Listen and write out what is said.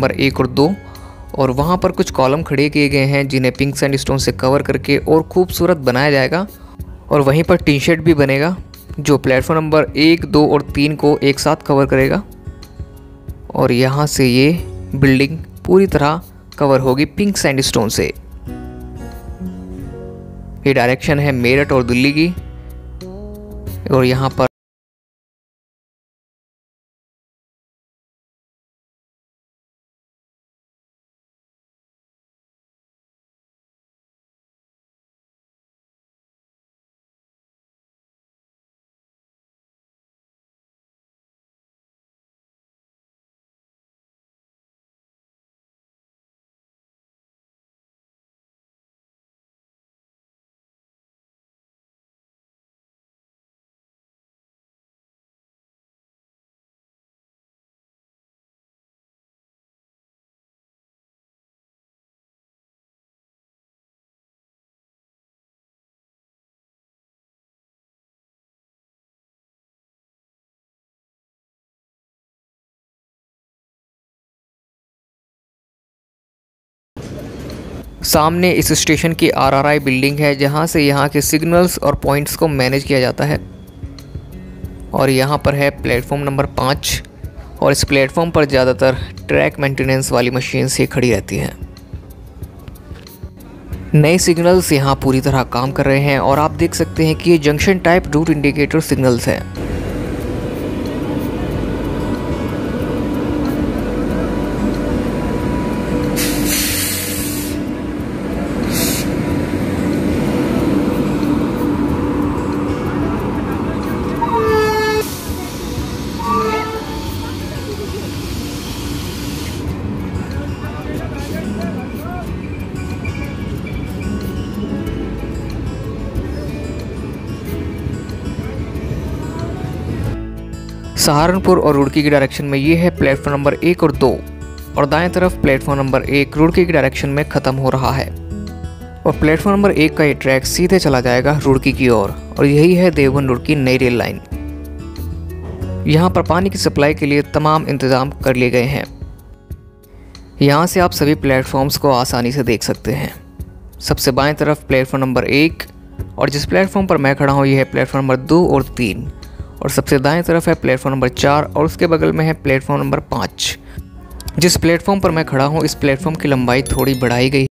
Number 1 और 2, और वहाँ पर कुछ कॉलम खड़े किए गए हैं जिन्हें पिंक सैंडस्टोन से कवर करके और खूबसूरत बनाया जाएगा। और वहीं पर टी शेड भी बनेगा जो प्लेटफॉर्म नंबर 1, 2 और 3 को एक साथ कवर करेगा। और यहाँ से ये बिल्डिंग पूरी तरह कवर होगी पिंक सैंडस्टोन से। ये डायरेक्शन है मेरठ और दिल्ली की। और यहाँ पर सामने इस स्टेशन की आरआरआई बिल्डिंग है जहां से यहां के सिग्नल्स और पॉइंट्स को मैनेज किया जाता है। और यहां पर है प्लेटफॉर्म नंबर 5, और इस प्लेटफॉर्म पर ज़्यादातर ट्रैक मेंटेनेंस वाली मशीन्स ही खड़ी रहती हैं। नए सिग्नल्स यहां पूरी तरह काम कर रहे हैं और आप देख सकते हैं कि ये junction type route indicator signals हैं। सहारनपुर और रुड़की की डायरेक्शन में ये है प्लेटफॉर्म नंबर 1 और 2, और दाएं तरफ प्लेटफॉर्म नंबर 1 रुड़की की डायरेक्शन में ख़त्म हो रहा है। और प्लेटफॉर्म नंबर 1 का ये ट्रैक सीधे चला जाएगा रुड़की की ओर, और यही है देवबंद रुड़की नई रेल लाइन। यहाँ पर पानी की सप्लाई के लिए तमाम इंतज़ाम कर लिए गए हैं। यहाँ से आप सभी प्लेटफॉर्म्स को आसानी से देख सकते हैं। सबसे बाएं तरफ प्लेटफॉर्म नंबर 1, और जिस प्लेटफॉर्म पर मैं खड़ा हूँ ये है प्लेटफॉर्म नंबर 2 और 3, और सबसे दाएं तरफ है प्लेटफॉर्म नंबर 4, और उसके बगल में है प्लेटफॉर्म नंबर 5। जिस प्लेटफॉर्म पर मैं खड़ा हूँ इस प्लेटफॉर्म की लंबाई थोड़ी बढ़ाई गई